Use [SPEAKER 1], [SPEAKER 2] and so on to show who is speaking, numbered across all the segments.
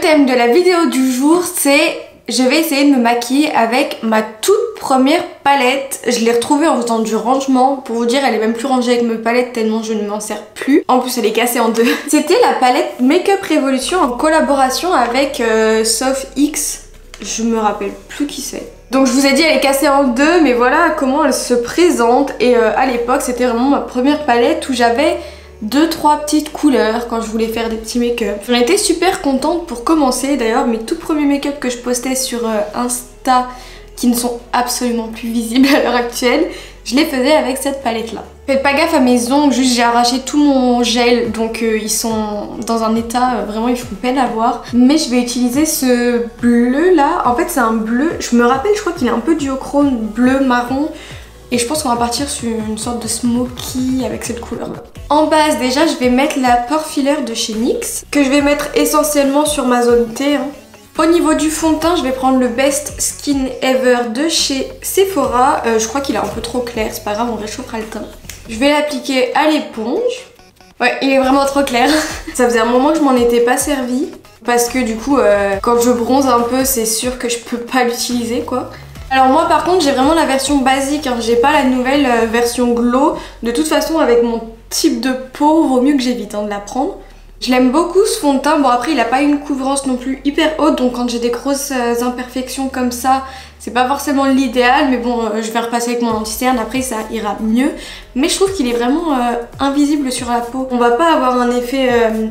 [SPEAKER 1] thème de la vidéo du jour, c'est je vais essayer de me maquiller avec ma toute première palette. Je l'ai retrouvée en faisant du rangement. Pour vous dire, elle est même plus rangée avec mes palettes tellement je ne m'en sers plus. En plus, elle est cassée en deux. C'était la palette Makeup Revolution en collaboration avec Sof X. Je me rappelle plus qui c'est. Donc je vous ai dit elle est cassée en deux, mais voilà comment elle se présente. Et à l'époque, c'était vraiment ma première palette où j'avais 2-3 petites couleurs quand je voulais faire des petits make-up. J'en étais super contente pour commencer. D'ailleurs, mes tout premiers make-up que je postais sur Insta, qui ne sont absolument plus visibles à l'heure actuelle, je les faisais avec cette palette là. Faites pas gaffe à mes ongles, juste j'ai arraché tout mon gel, donc ils sont dans un état, vraiment ils font peine à voir. Mais je vais utiliser ce bleu là, en fait c'est un bleu, je me rappelle, je crois qu'il est un peu duochrome, bleu marron. Et je pense qu'on va partir sur une sorte de smoky avec cette couleur là. En base déjà je vais mettre la Pore Filler de chez NYX, que je vais mettre essentiellement sur ma zone T. Au niveau du fond de teint, je vais prendre le Best Skin Ever de chez Sephora. Je crois qu'il est un peu trop clair, c'est pas grave, on réchauffera le teint. Je vais l'appliquer à l'éponge. Ouais, il est vraiment trop clair. Ça faisait un moment que je m'en étais pas servi. Parce que du coup, quand je bronze un peu, c'est sûr que je peux pas l'utiliser quoi. Alors moi par contre j'ai vraiment la version basique, hein. J'ai pas la nouvelle version glow. De toute façon avec mon type de peau, vaut mieux que j'évite de la prendre. Je l'aime beaucoup ce fond de teint, bon après il a pas une couvrance non plus hyper haute, donc quand j'ai des grosses imperfections comme ça, c'est pas forcément l'idéal, mais bon je vais repasser avec mon anti-cerne, après ça ira mieux. Mais je trouve qu'il est vraiment invisible sur la peau. On va pas avoir un effet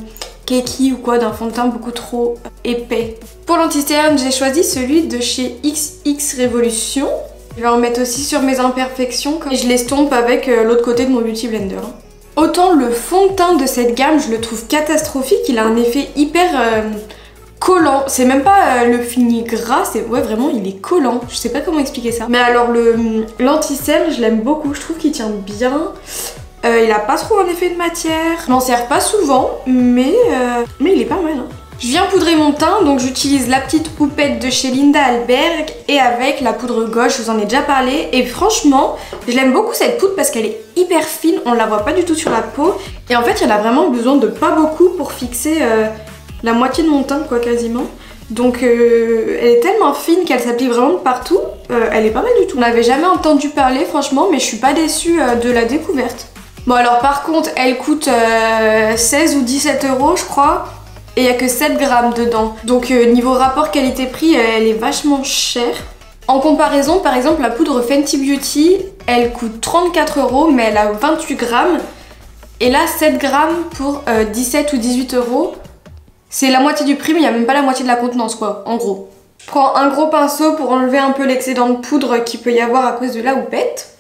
[SPEAKER 1] cakey ou quoi d'un fond de teint beaucoup trop épais. Pour l'anti-cerne, j'ai choisi celui de chez XX Revolution. Je vais en mettre aussi sur mes imperfections et je l'estompe avec l'autre côté de mon Beauty Blender. Autant le fond de teint de cette gamme, je le trouve catastrophique, il a un effet hyper collant. C'est même pas le fini gras, c'est ouais vraiment il est collant. Je sais pas comment expliquer ça. Mais alors l'anti-cerne, je l'aime beaucoup, je trouve qu'il tient bien. Il a pas trop un effet de matière. Je m'en sers pas souvent, mais il est pas mal. Hein. Je viens poudrer mon teint, donc j'utilise la petite houppette de chez Linda Alberg et avec la poudre gauche, je vous en ai déjà parlé. Et franchement, je l'aime beaucoup cette poudre parce qu'elle est hyper fine, on la voit pas du tout sur la peau. Et en fait, il y en a vraiment besoin de pas beaucoup pour fixer la moitié de mon teint, quoi, quasiment. Donc elle est tellement fine qu'elle s'applique vraiment de partout. Elle est pas mal du tout. On n'avait jamais entendu parler, franchement, mais je suis pas déçue de la découverte. Bon alors par contre, elle coûte 16 ou 17 euros, je crois. Et il n'y a que 7 grammes dedans. Donc niveau rapport qualité-prix, elle est vachement chère. En comparaison, par exemple, la poudre Fenty Beauty, elle coûte 34 euros, mais elle a 28 grammes. Et là, 7 grammes pour 17 ou 18 euros. C'est la moitié du prix, mais il n'y a même pas la moitié de la contenance, quoi, en gros. Je prends un gros pinceau pour enlever un peu l'excédent de poudre qu'il peut y avoir à cause de la houppette.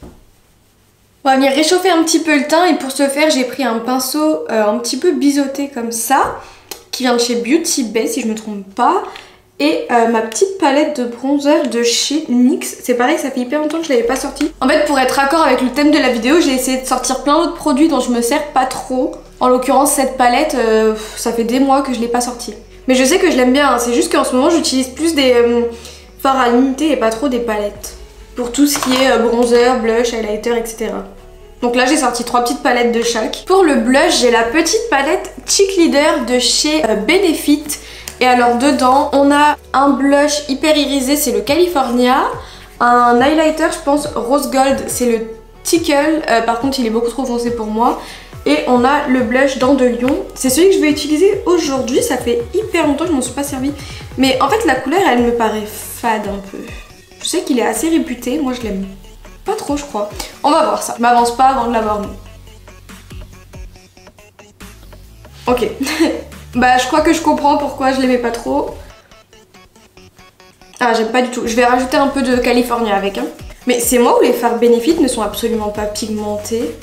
[SPEAKER 1] On va venir réchauffer un petit peu le teint, et pour ce faire, j'ai pris un pinceau un petit peu biseauté comme ça, qui vient de chez Beauty Bay si je me trompe pas, et ma petite palette de bronzer de chez NYX. C'est pareil, ça fait hyper longtemps que je l'avais pas sorti. En fait, pour être raccord avec le thème de la vidéo, j'ai essayé de sortir plein d'autres produits dont je me sers pas trop. En l'occurrence, cette palette, ça fait des mois que je l'ai pas sortie. Mais je sais que je l'aime bien, hein. C'est juste qu'en ce moment j'utilise plus des fards à l'unité et pas trop des palettes. Pour tout ce qui est bronzer, blush, highlighter, etc. Donc là j'ai sorti 3 petites palettes de chaque. Pour le blush, j'ai la petite palette Cheek Leader de chez Benefit. Et alors dedans, on a un blush hyper irisé, c'est le California. Un highlighter, je pense, Rose Gold, c'est le Tickle. Par contre, il est beaucoup trop foncé pour moi. Et on a le blush Dents de Lion. C'est celui que je vais utiliser aujourd'hui. Ça fait hyper longtemps que je m'en suis pas servi. Mais en fait, la couleur, elle me paraît fade un peu. Je sais qu'il est assez réputé. Moi, je l'aime pas trop, je crois. On va voir ça. Je m'avance pas avant de l'avoir mis. Ok. Bah, je crois que je comprends pourquoi je l'aimais pas trop. Ah, j'aime pas du tout. Je vais rajouter un peu de California avec. Hein. Mais c'est moi ou les fards Benefit ne sont absolument pas pigmentés?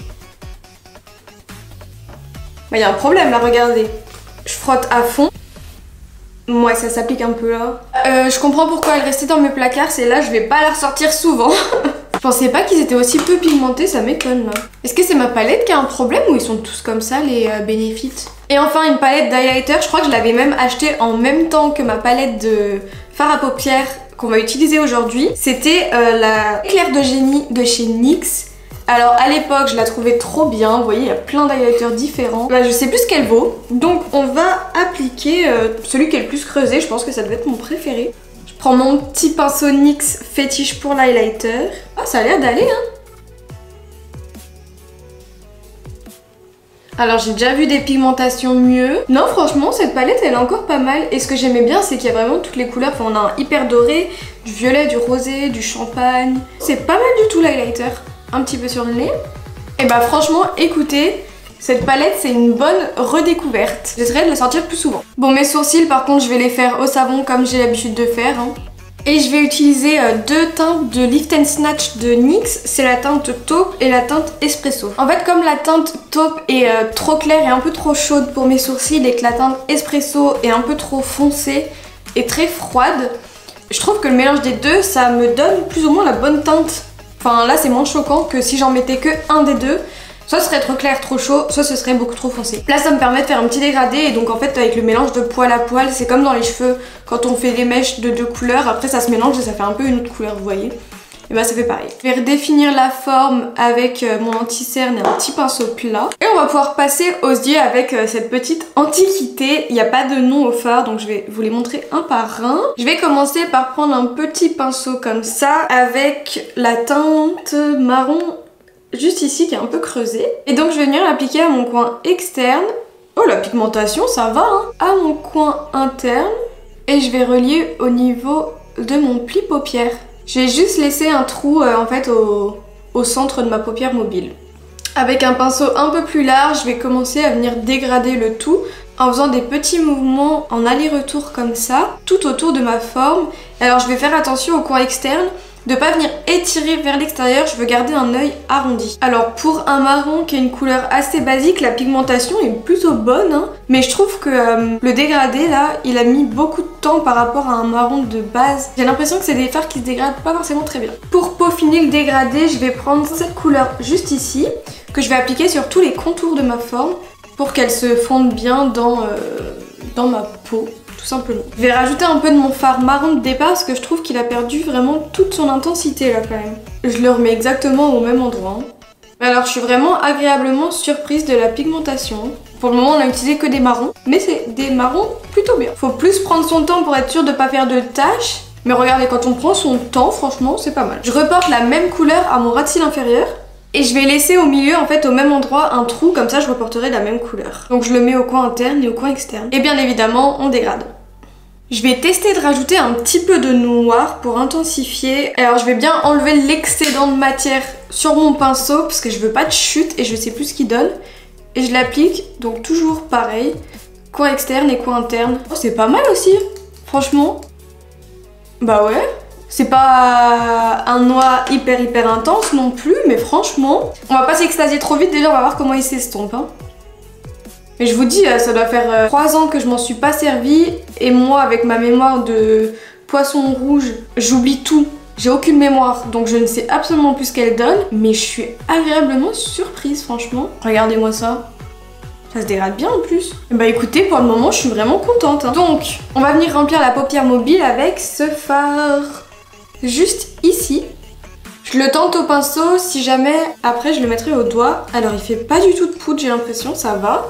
[SPEAKER 1] Bah, y a un problème là, regardez. Je frotte à fond. Ouais, ça s'applique un peu là. Je comprends pourquoi elle restait dans mes placards. C'est là, je vais pas la ressortir souvent. Je pensais pas qu'ils étaient aussi peu pigmentés, ça m'étonne là. Est-ce que c'est ma palette qui a un problème ou ils sont tous comme ça les Benefit? Et enfin une palette d'highlighter, je crois que je l'avais même achetée en même temps que ma palette de fard à paupières qu'on va utiliser aujourd'hui. C'était la Éclair de génie de chez NYX Alors à l'époque je la trouvais trop bien, vous voyez il y a plein d'highlighters différents. Là je sais plus ce qu'elle vaut, donc on va appliquer celui qui est le plus creusé, je pense que ça doit être mon préféré. Je prends mon petit pinceau NYX fétiche pour l'highlighter. Ah ça a l'air d'aller hein. Alors j'ai déjà vu des pigmentations mieux. Non franchement cette palette elle est encore pas mal. Et ce que j'aimais bien c'est qu'il y a vraiment toutes les couleurs. Enfin on a un hyper doré, du violet, du rosé, du champagne. C'est pas mal du tout l'highlighter. Un petit peu sur le nez. Et bah franchement écoutez, cette palette c'est une bonne redécouverte. J'essaierai de la sortir plus souvent. Bon mes sourcils par contre je vais les faire au savon comme j'ai l'habitude de faire hein. Et je vais utiliser deux teintes de Lift and Snatch de NYX, c'est la teinte taupe et la teinte espresso. En fait comme la teinte taupe est trop claire et un peu trop chaude pour mes sourcils et que la teinte espresso est un peu trop foncée et très froide, je trouve que le mélange des deux ça me donne plus ou moins la bonne teinte. Enfin là c'est moins choquant que si j'en mettais que un des deux. Soit ce serait trop clair, trop chaud, soit ce serait beaucoup trop foncé. Là ça me permet de faire un petit dégradé et donc en fait avec le mélange de poil à poil, c'est comme dans les cheveux quand on fait des mèches de deux couleurs, après ça se mélange et ça fait un peu une autre couleur, vous voyez. Et bah ça fait pareil. Je vais redéfinir la forme avec mon anti-cerne et un petit pinceau plat. Et on va pouvoir passer aux yeux avec cette petite antiquité. Il n'y a pas de nom au fard donc je vais vous les montrer un par un. Je vais commencer par prendre un petit pinceau comme ça avec la teinte marron juste ici qui est un peu creusé. Et donc je vais venir l'appliquer à mon coin externe. Oh la pigmentation ça va hein. À mon coin interne. Et je vais relier au niveau de mon pli paupière. J'ai juste laissé un trou en fait au centre de ma paupière mobile. Avec un pinceau un peu plus large, je vais commencer à venir dégrader le tout en faisant des petits mouvements en aller-retour comme ça, tout autour de ma forme. Alors je vais faire attention au coin externe, de pas venir étirer vers l'extérieur, je veux garder un œil arrondi. Alors pour un marron qui est une couleur assez basique, la pigmentation est plutôt bonne hein, mais je trouve que le dégradé là, il a mis beaucoup de temps par rapport à un marron de base. J'ai l'impression que c'est des fards qui se dégradent pas forcément très bien. Pour peaufiner le dégradé, je vais prendre cette couleur juste ici, que je vais appliquer sur tous les contours de ma forme pour qu'elle se fonde bien dans ma peau. Tout simplement. Je vais rajouter un peu de mon fard marron de départ parce que je trouve qu'il a perdu vraiment toute son intensité là quand même. Je le remets exactement au même endroit. Alors je suis vraiment agréablement surprise de la pigmentation. Pour le moment on a utilisé que des marrons, mais c'est des marrons plutôt bien. Faut plus prendre son temps pour être sûr de pas faire de taches. Mais regardez, quand on prend son temps, franchement c'est pas mal. Je reporte la même couleur à mon ras de cils inférieur. Et je vais laisser au milieu, en fait, au même endroit, un trou, comme ça je reporterai la même couleur. Donc je le mets au coin interne et au coin externe. Et bien évidemment, on dégrade. Je vais tester de rajouter un petit peu de noir pour intensifier. Alors je vais bien enlever l'excédent de matière sur mon pinceau, parce que je veux pas de chute et je sais plus ce qu'il donne. Et je l'applique, donc toujours pareil, coin externe et coin interne. Oh, c'est pas mal aussi, franchement. Bah ouais. C'est pas un noir hyper intense non plus, mais franchement, on va pas s'extasier trop vite, déjà on va voir comment il s'estompe. Hein. Mais je vous dis, ça doit faire 3 ans que je m'en suis pas servi, et moi avec ma mémoire de poisson rouge, j'oublie tout. J'ai aucune mémoire, donc je ne sais absolument plus ce qu'elle donne, mais je suis agréablement surprise franchement. Regardez-moi ça. Ça se dégrade bien en plus. Bah écoutez, pour le moment je suis vraiment contente. Hein. Donc, on va venir remplir la paupière mobile avec ce fard. Juste ici. Je le tente au pinceau, si jamais après je le mettrai au doigt. Alors il fait pas du tout de poudre, j'ai l'impression, ça va.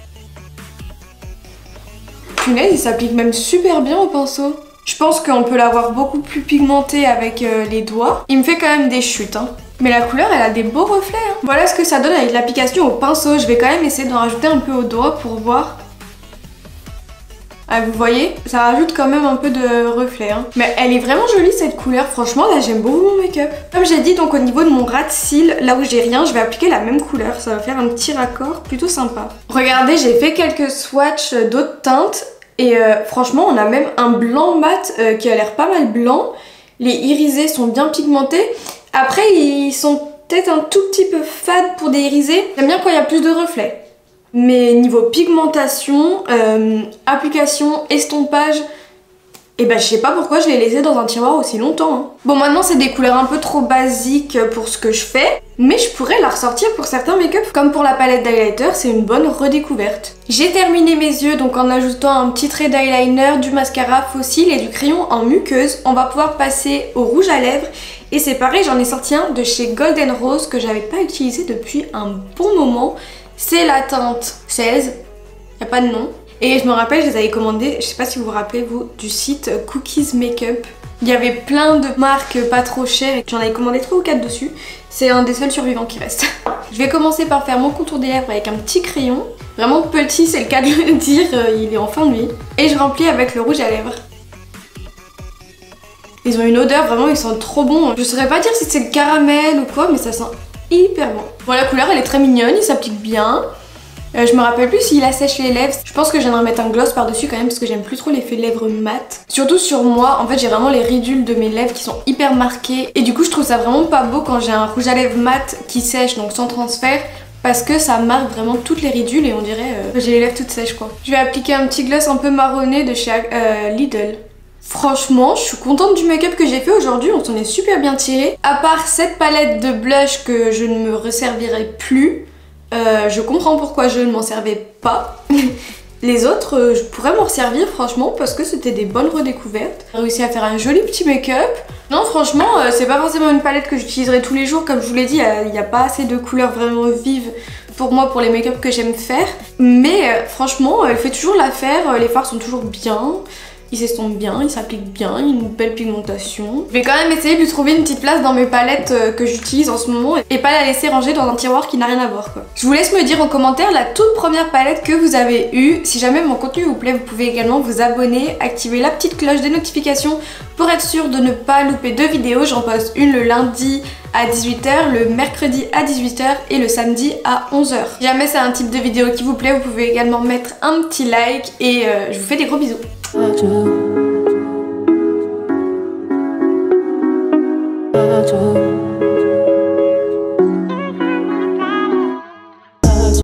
[SPEAKER 1] Punaise, il s'applique même super bien au pinceau. Je pense qu'on peut l'avoir beaucoup plus pigmenté avec les doigts. Il me fait quand même des chutes, hein. Mais la couleur, elle a des beaux reflets. Hein. Voilà ce que ça donne avec l'application au pinceau. Je vais quand même essayer d'en rajouter un peu au doigt pour voir. Ah, vous voyez, ça rajoute quand même un peu de reflet. Hein. Mais elle est vraiment jolie cette couleur. Franchement, là, j'aime beaucoup mon make-up. Comme j'ai dit, donc au niveau de mon ras de cils, là où j'ai rien, je vais appliquer la même couleur. Ça va faire un petit raccord plutôt sympa. Regardez, j'ai fait quelques swatchs d'autres teintes. Et franchement, on a même un blanc mat qui a l'air pas mal blanc. Les irisés sont bien pigmentés. Après, ils sont peut-être un tout petit peu fades pour des irisés. J'aime bien quand il y a plus de reflets. Mais niveau pigmentation, application, estompage, Et bah je sais pas pourquoi je l'ai laissé dans un tiroir aussi longtemps hein. Bon maintenant c'est des couleurs un peu trop basiques pour ce que je fais, mais je pourrais la ressortir pour certains make-up. Comme pour la palette d'highlighter, c'est une bonne redécouverte. J'ai terminé mes yeux donc en ajoutant un petit trait d'eyeliner, du mascara fossile et du crayon en muqueuse. On va pouvoir passer au rouge à lèvres. Et c'est pareil, j'en ai sorti un de chez Golden Rose que j'avais pas utilisé depuis un bon moment. C'est la teinte 16, y a pas de nom. Et je me rappelle, je les avais commandés, je sais pas si vous vous rappelez vous, du site Cookies Makeup. Il y avait plein de marques pas trop chères et j'en avais commandé 3 ou 4 dessus. C'est un des seuls survivants qui reste. Je vais commencer par faire mon contour des lèvres avec un petit crayon. Vraiment petit, c'est le cas de le dire, il est en fin de nuit. Et je remplis avec le rouge à lèvres. Ils ont une odeur, vraiment ils sentent trop bon. Je saurais pas dire si c'est le caramel ou quoi, mais ça sent hyper bon. Bon la couleur elle est très mignonne, il s'applique bien. Je me rappelle plus s'il assèche les lèvres. Je pense que je viendrai mettre un gloss par dessus quand même parce que j'aime plus trop l'effet lèvres mat. Surtout sur moi, en fait j'ai vraiment les ridules de mes lèvres qui sont hyper marquées. Et du coup je trouve ça vraiment pas beau quand j'ai un rouge à lèvres mat qui sèche, donc sans transfert. Parce que ça marque vraiment toutes les ridules et on dirait j'ai les lèvres toutes sèches quoi. Je vais appliquer un petit gloss un peu marronné de chez Lidl. Franchement, je suis contente du make-up que j'ai fait aujourd'hui, on s'en est super bien tiré. À part cette palette de blush que je ne me resservirai plus. Je comprends pourquoi je ne m'en servais pas. Les autres, je pourrais m'en servir franchement parce que c'était des bonnes redécouvertes. J'ai réussi à faire un joli petit make-up. Non franchement, c'est pas forcément une palette que j'utiliserai tous les jours. Comme je vous l'ai dit, il n'y a pas assez de couleurs vraiment vives pour moi pour les make-up que j'aime faire. Mais franchement, elle fait toujours l'affaire. Les fards sont toujours bien. Il s'estompe bien, il s'applique bien, il a une belle pigmentation. Je vais quand même essayer de lui trouver une petite place dans mes palettes que j'utilise en ce moment et pas la laisser ranger dans un tiroir qui n'a rien à voir quoi. Je vous laisse me dire en commentaire la toute première palette que vous avez eue. Si jamais mon contenu vous plaît, vous pouvez également vous abonner, activer la petite cloche des notifications pour être sûr de ne pas louper 2 vidéos. J'en poste une le lundi à 18h, le mercredi à 18h et le samedi à 11h. Si jamais c'est un type de vidéo qui vous plaît, vous pouvez également mettre un petit like et je vous fais des gros bisous. I do.